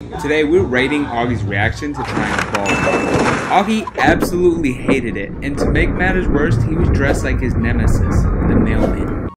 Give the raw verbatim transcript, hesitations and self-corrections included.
Today we're rating Augie's reaction to trying ball. Augie absolutely hated it, and to make matters worse, he was dressed like his nemesis, the mailman.